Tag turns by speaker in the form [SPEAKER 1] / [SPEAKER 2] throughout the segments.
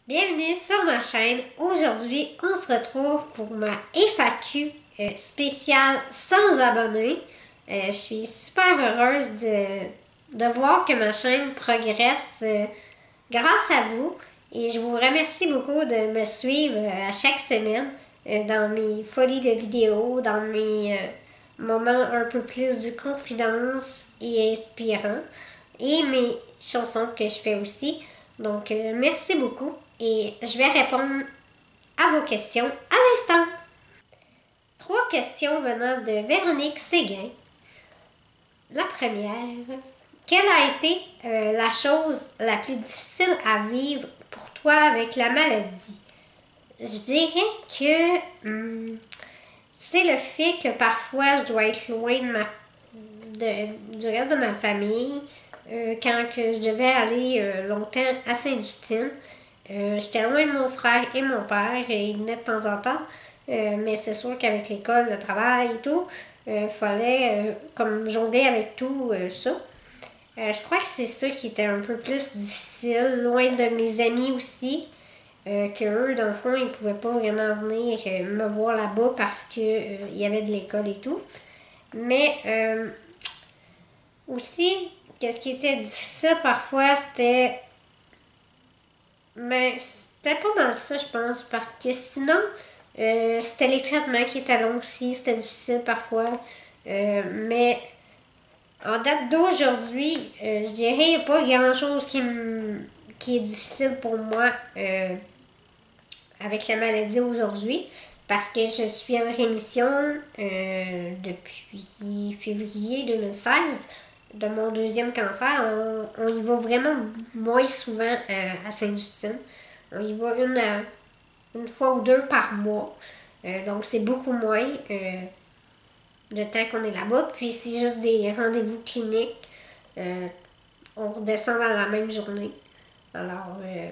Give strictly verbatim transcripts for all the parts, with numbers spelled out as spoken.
[SPEAKER 1] Bienvenue sur ma chaîne. Aujourd'hui, on se retrouve pour ma F A Q euh, spéciale sans abonnés. Euh, je suis super heureuse de, de voir que ma chaîne progresse euh, grâce à vous. Et je vous remercie beaucoup de me suivre euh, à chaque semaine euh, dans mes folies de vidéos, dans mes euh, moments un peu plus de confidence et inspirants et mes chansons que je fais aussi. Donc, euh, merci beaucoup et je vais répondre à vos questions à l'instant. Trois questions venant de Véronique Séguin. La première, quelle a été euh, la chose la plus difficile à vivre pour toi avec la maladie? Je dirais que hum, c'est le fait que parfois je dois être loin de ma, de, du reste de ma famille. Euh, quand que je devais aller euh, longtemps à Sainte-Justine, euh, j'étais loin de mon frère et mon père et ils venaient de temps en temps. Euh, mais c'est sûr qu'avec l'école, le travail et tout, il euh, fallait euh, comme jongler avec tout euh, ça. Euh, je crois que c'est ça qui était un peu plus difficile, loin de mes amis aussi, euh, que eux, dans le fond, ils pouvaient pas vraiment venir euh, me voir là-bas parce qu'il euh, y avait de l'école et tout. Mais euh, aussi, qu'est-ce qui était difficile parfois, c'était. Mais c'était pas mal ça, je pense, parce que sinon, euh, c'était les traitements qui étaient longs aussi, c'était difficile parfois. Euh, mais en date d'aujourd'hui, euh, je dirais qu'il n'y a pas grand-chose qui, qui est difficile pour moi euh, avec la maladie aujourd'hui. Parce que je suis en rémission euh, depuis février deux mille seize de mon deuxième cancer. On, on y va vraiment moins souvent euh, à Sainte-Justine. On y va une, euh, une fois ou deux par mois. Euh, donc c'est beaucoup moins euh, de temps qu'on est là-bas. Puis c'est juste des rendez-vous cliniques. Euh, on redescend dans la même journée. Alors, euh,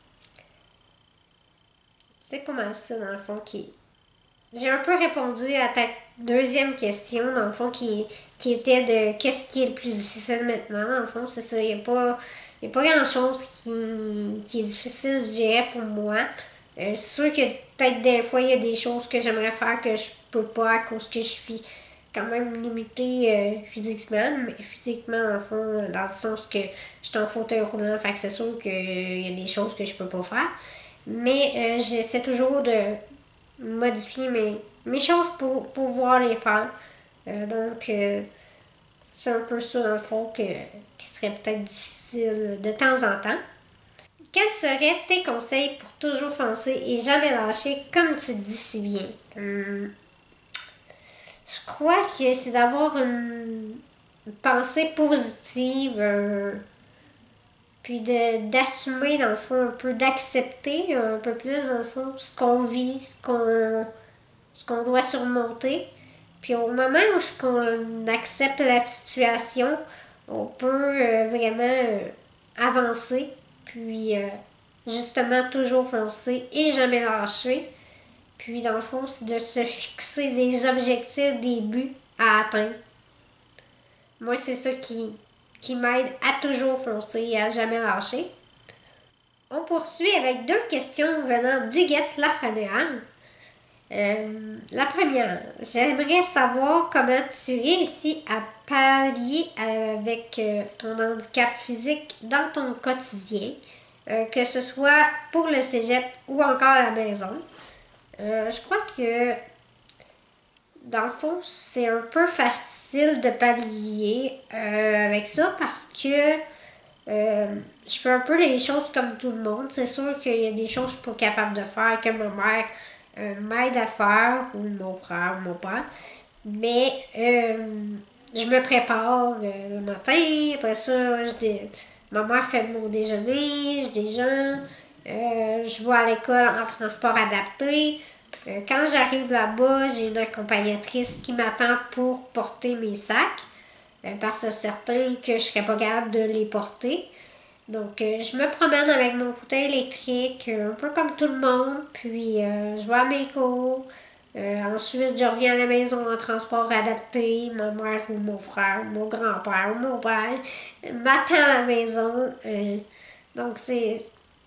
[SPEAKER 1] c'est pas mal ça, dans le fond, qui, j'ai un peu répondu à ta deuxième question, dans le fond, qui, qui était de qu'est-ce qui est le plus difficile maintenant, dans le fond, c'est ça. Il n'y a pas, il y a pas grand-chose qui, qui est difficile, je dirais, pour moi. Euh, c'est sûr que peut-être des fois, il y a des choses que j'aimerais faire que je peux pas à cause que je suis quand même limitée euh, physiquement, mais physiquement, dans le fond, dans le sens que je suis en fauteuil roulant, fait que c'est sûr qu'il y a des choses que je peux pas faire. Mais euh, j'essaie toujours de modifier mes, mes choses pour pouvoir les faire. Euh, donc, euh, c'est un peu ça, dans le fond, que, qui serait peut-être difficile de temps en temps. Quels seraient tes conseils pour toujours foncer et jamais lâcher, comme tu dis si bien? Hum, je crois que c'est d'avoir une pensée positive, euh, puis de, d'assumer, dans le fond, un peu, d'accepter un peu plus, dans le fond, ce qu'on vit, ce qu'on, ce qu'on doit surmonter. Puis au moment où on accepte la situation, on peut euh, vraiment euh, avancer, puis euh, justement toujours foncer et jamais lâcher. Puis dans le fond, c'est de se fixer des objectifs, des buts à atteindre. Moi, c'est ça qui, qui m'aide à toujours foncer et à jamais lâcher. On poursuit avec deux questions venant d'Huguette Lafrenière. Euh, la première, j'aimerais savoir comment tu réussis à pallier avec euh, ton handicap physique dans ton quotidien, euh, que ce soit pour le cégep ou encore à la maison. Euh, je crois que dans le fond, c'est un peu facile de pallier euh, avec ça parce que euh, je fais un peu les choses comme tout le monde. C'est sûr qu'il y a des choses que je suis pas capable de faire, que ma mère euh, m'aide à faire, ou mon frère, ou mon père. Mais euh, je me prépare euh, le matin, après ça, je dé... ma mère fait mon déjeuner, je déjeune, euh, je vais à l'école en transport adapté. Euh, quand j'arrive là-bas, j'ai une accompagnatrice qui m'attend pour porter mes sacs, euh, parce que c'est certain que je ne serais pas capable de les porter. Donc, euh, je me promène avec mon fauteuil électrique, euh, un peu comme tout le monde, puis euh, je vais à mes cours. Euh, ensuite, je reviens à la maison en transport adapté. Ma mère ou mon frère, mon grand-père ou mon père m'attend à la maison. Euh, donc, c'est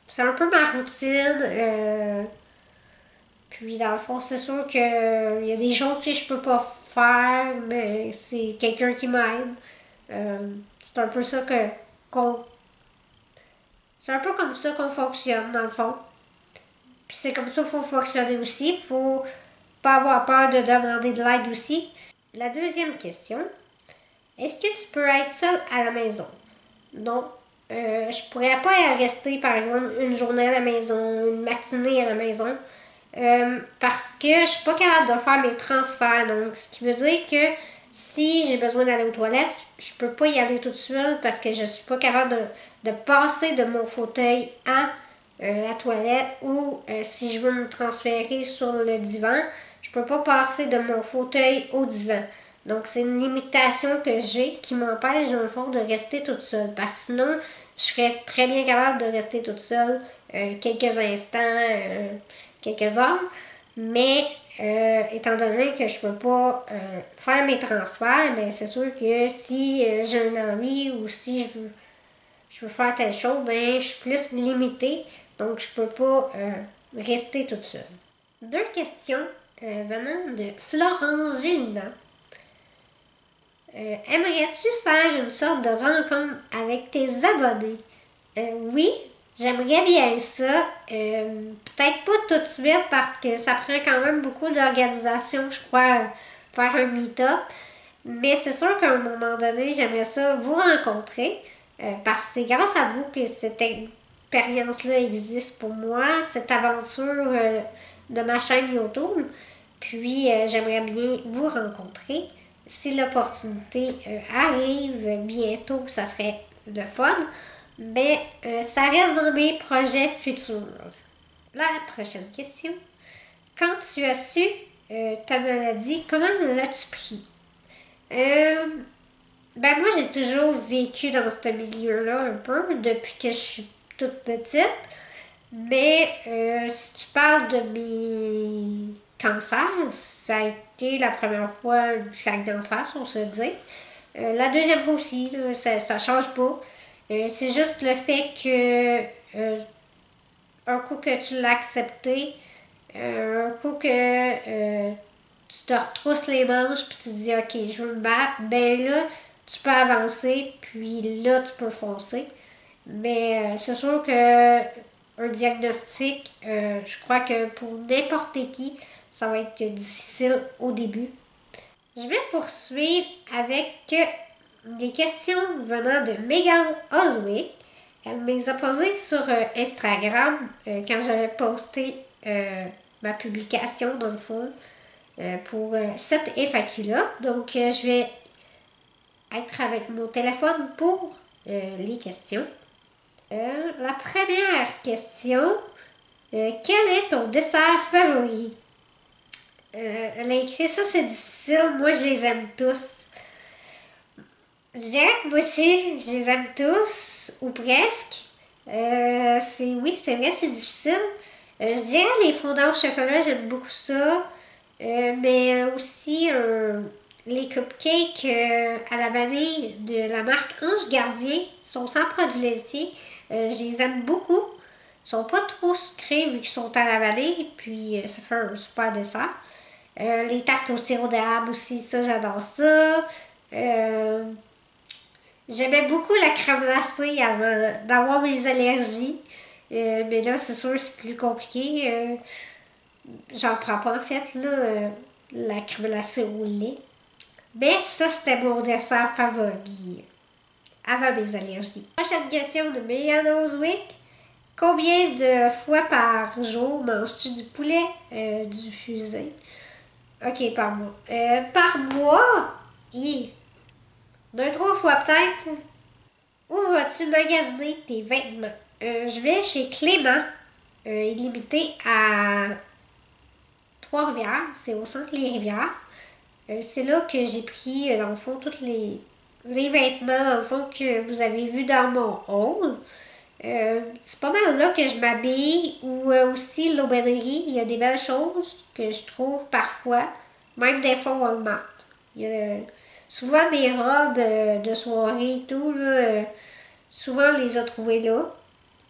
[SPEAKER 1] c'est un peu ma routine. Euh, puis dans le fond, c'est sûr qu'il y a des choses que je peux pas faire, mais c'est quelqu'un qui m'aide. Euh, c'est un peu ça que qu'on. C'est un peu comme ça qu'on fonctionne, dans le fond. Puis c'est comme ça qu'il faut fonctionner aussi. Il faut pas avoir peur de demander de l'aide aussi. La deuxième question, est-ce que tu peux être seule à la maison? Non. Euh, je pourrais pas rester, par exemple, une journée à la maison, une matinée à la maison. Euh, parce que je suis pas capable de faire mes transferts. Donc, ce qui veut dire que si j'ai besoin d'aller aux toilettes, je peux pas y aller toute seule parce que je suis pas capable de, de passer de mon fauteuil à euh, la toilette ou euh, si je veux me transférer sur le divan, je peux pas passer de mon fauteuil au divan. Donc, c'est une limitation que j'ai qui m'empêche, dans le fond, de rester toute seule. Parce que sinon, je serais très bien capable de rester toute seule euh, quelques instants, euh, quelques heures. Mais, euh, étant donné que je peux pas euh, faire mes transferts, ben, c'est sûr que si euh, j'ai un envie ou si je veux, je veux faire telle chose, ben, je suis plus limitée. Donc, je peux pas euh, rester toute seule. Deux questions euh, venant de Florence Gélina. Euh, aimerais-tu faire une sorte de rencontre avec tes abonnés? Euh, oui, j'aimerais bien ça. Euh, peut-être pas tout de suite parce que ça prend quand même beaucoup d'organisation, je crois, faire un meet-up. Mais c'est sûr qu'à un moment donné, j'aimerais ça vous rencontrer euh, parce que c'est grâce à vous que cette expérience-là existe pour moi, cette aventure euh, de ma chaîne YouTube. Puis euh, j'aimerais bien vous rencontrer. Si l'opportunité euh, arrive bientôt, ça serait le fun. Mais euh, ça reste dans mes projets futurs. La prochaine question. Quand tu as su euh, ta maladie, comment l'as-tu pris? Euh, ben moi, j'ai toujours vécu dans ce milieu-là un peu depuis que je suis toute petite. Mais euh, si tu parles de mes cancers, ça a été la première fois une claque d'en face, on se dit. Euh, la deuxième fois aussi, là, ça, ça change pas. Euh, c'est juste le fait que euh, un coup que tu l'as accepté, euh, un coup que euh, tu te retrousses les manches puis tu te dis ok, je veux me battre, ben là, tu peux avancer, puis là, tu peux foncer. Mais euh, c'est sûr que un diagnostic, euh, je crois que pour n'importe qui, ça va être difficile au début. Je vais poursuivre avec des questions venant de Megan Oswick. Elle me les a posées sur euh, Instagram euh, quand j'avais posté euh, ma publication, dans le fond, euh, pour euh, cette F A Q-là. Donc, euh, je vais être avec mon téléphone pour euh, les questions. Euh, la première question, euh, quel est ton dessert favori? Euh, elle a écrit ça, c'est difficile. Moi, je les aime tous. Je dirais que moi aussi, je les aime tous, ou presque. Euh, c'est, oui, c'est vrai, c'est difficile. Euh, je dirais les fondants au chocolat, j'aime beaucoup ça. Euh, mais aussi euh, les cupcakes euh, à la vanille de la marque Ange Gardien sont sans produits laitiers. Euh, je les aime beaucoup. Ils sont pas trop sucrés vu qu'ils sont à la vanille, puis euh, ça fait un super dessert. Euh, les tartes au sirop d'érable aussi, ça j'adore ça. Euh, J'aimais beaucoup la crème glacée avant d'avoir mes allergies. Euh, mais là, c'est sûr, c'est plus compliqué. Euh, j'en prends pas en fait, là, euh, la crème glacée au lait. Mais ça, c'était mon dessert favori avant mes allergies. Prochaine question de Megan Oswick. Combien de fois par jour manges-tu du poulet euh, du fusée? Ok, par mois. Euh, par mois? Et deux, trois fois peut-être. Où vas-tu magasiner tes vêtements? Euh, je vais chez Clément, euh, illimité à Trois-Rivières. C'est au centre Les Rivières. Euh, c'est là que j'ai pris, euh, dans le fond, tous les, les vêtements, dans le fond, que vous avez vus dans mon haul. Euh, c'est pas mal là que je m'habille. Ou euh, aussi l'aubainerie. Il y a des belles choses que je trouve parfois. Même des fois Walmart. Il y a, souvent mes robes euh, de soirée et tout, là, euh, souvent on les a trouvées là.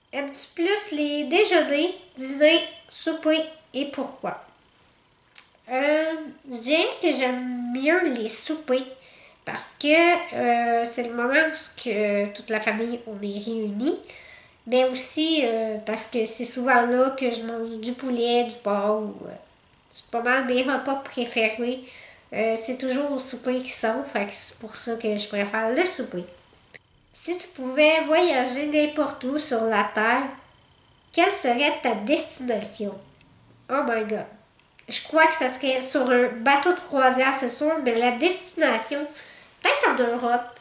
[SPEAKER 1] Aimes-tu plus les déjeuners, dîners, soupers et pourquoi? Euh, je dirais que j'aime mieux les soupers parce que euh, c'est le moment où que toute la famille on est réunis, mais aussi euh, parce que c'est souvent là que je mange du poulet, du porc. Ou, euh, c'est pas mal mes repas préférés. Euh, c'est toujours au souper qui sont, fait que c'est pour ça que je préfère le souper. Si tu pouvais voyager n'importe où sur la Terre, quelle serait ta destination? Oh my god. Je crois que ça serait sur un bateau de croisière, c'est sûr, mais la destination, peut-être en Europe,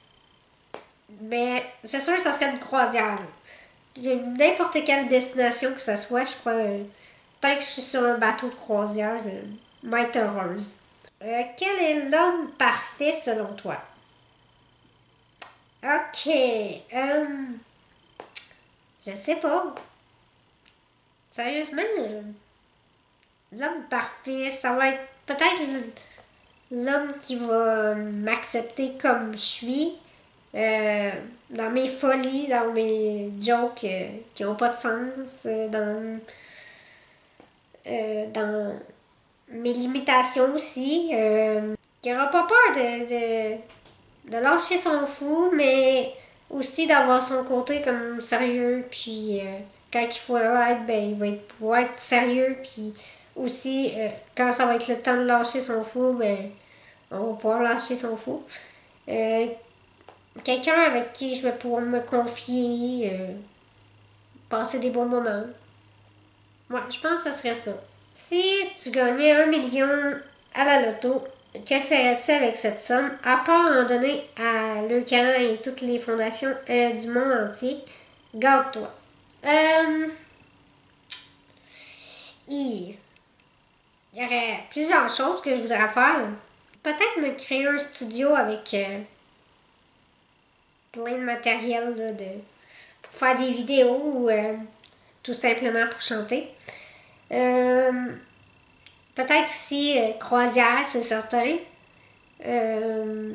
[SPEAKER 1] mais c'est sûr que ça serait une croisière. N'importe quelle destination que ce soit, je crois, euh, tant que je suis sur un bateau de croisière, euh, m'être heureuse. Euh, quel est l'homme parfait selon toi? Ok, euh, je sais pas. Sérieusement, euh, l'homme parfait, ça va être peut-être l'homme qui va m'accepter comme je suis, euh, dans mes folies, dans mes jokes euh, qui n'ont pas de sens, euh, dans, euh, dans mes limitations aussi, euh, qui n'aura pas peur de, de, de lâcher son fou, mais aussi d'avoir son côté comme sérieux, puis euh, quand il faut l'être, ben, il va être, pouvoir être sérieux, puis aussi, euh, quand ça va être le temps de lâcher son fou, ben, on va pouvoir lâcher son fou. Euh, Quelqu'un avec qui je vais pouvoir me confier, euh, passer des bons moments. Moi, je pense que ce serait ça. Si tu gagnais un million à la loto, que ferais-tu avec cette somme, à part en donner à l'Eucan et toutes les fondations euh, du monde entier? Garde-toi. Euh, il y aurait plusieurs choses que je voudrais faire. Peut-être me créer un studio avec euh, plein de matériel là, de, pour faire des vidéos ou euh, tout simplement pour chanter. Euh, Peut-être aussi euh, croisière, c'est certain. Euh,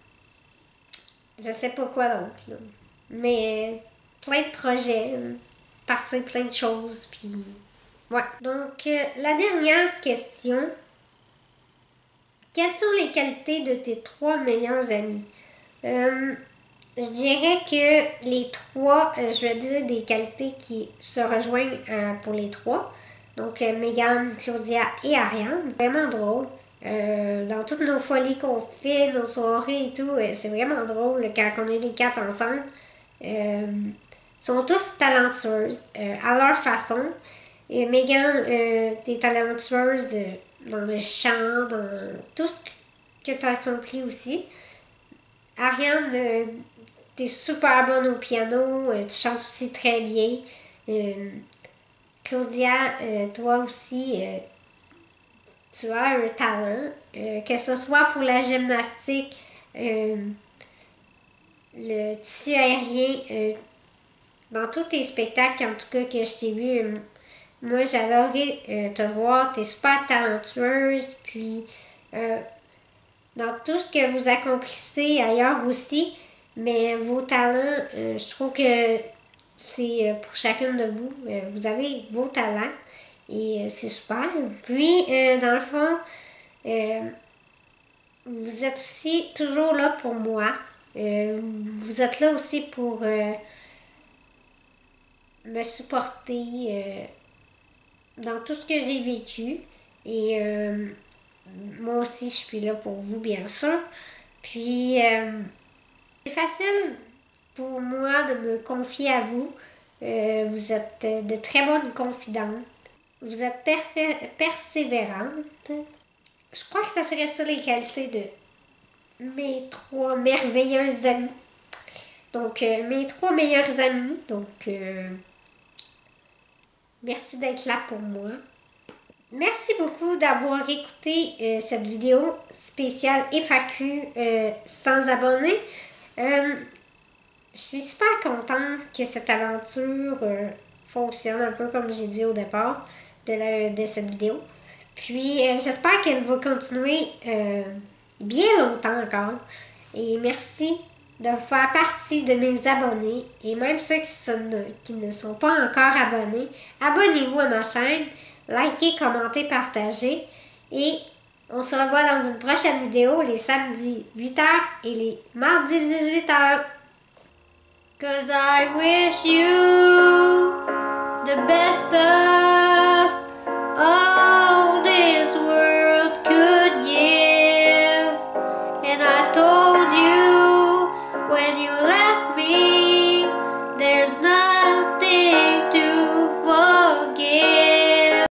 [SPEAKER 1] je sais pas quoi d'autre. Là. Mais euh, plein de projets, euh, partir plein de choses. Puis, ouais. Donc, euh, la dernière question. Quelles sont les qualités de tes trois meilleurs amis? Euh, je dirais que les trois, euh, je vais dire des qualités qui se rejoignent euh, pour les trois. Donc, euh, Megan, Claudia et Ariane. Vraiment drôle. Euh, dans toutes nos folies qu'on fait, nos soirées et tout, euh, c'est vraiment drôle quand on est les quatre ensemble. Euh, sont tous talentueuses euh, à leur façon. Et Megan, euh, t'es talentueuse euh, dans le chant, dans tout ce que tu as accompli aussi. Ariane, euh, t'es super bonne au piano, euh, tu chantes aussi très bien. Euh, Claudia, euh, toi aussi, euh, tu as un talent, euh, que ce soit pour la gymnastique, euh, le tissu aérien, euh, dans tous tes spectacles, en tout cas que je t'ai vu, euh, moi j'adorais euh, te voir, t'es super talentueuse, puis euh, dans tout ce que vous accomplissez ailleurs aussi, mais vos talents, euh, je trouve que c'est euh, pour chacune de vous, euh, vous avez vos talents et euh, c'est super. Puis, euh, dans le fond, euh, vous êtes aussi toujours là pour moi. Euh, vous êtes là aussi pour euh, me supporter euh, dans tout ce que j'ai vécu. Et euh, moi aussi, je suis là pour vous, bien sûr. Puis, euh, c'est facile pour moi de me confier à vous. Euh, vous êtes de très bonnes confidentes. Vous êtes perfait- persévérante. Je crois que ça serait ça les qualités de mes trois merveilleuses amies. Donc, euh, mes trois meilleures amies. Donc, euh, merci d'être là pour moi. Merci beaucoup d'avoir écouté euh, cette vidéo spéciale F A Q euh, sans abonnés. Euh, je suis super contente que cette aventure euh, fonctionne un peu comme j'ai dit au départ de, la, de cette vidéo. Puis euh, j'espère qu'elle va continuer euh, bien longtemps encore. Et merci de faire partie de mes abonnés. Et même ceux qui, sont, qui ne sont pas encore abonnés, abonnez-vous à ma chaîne, likez, commentez, partagez. Et on se revoit dans une prochaine vidéo les samedis huit heures et les mardis dix-huit heures. Cause I wish you the best of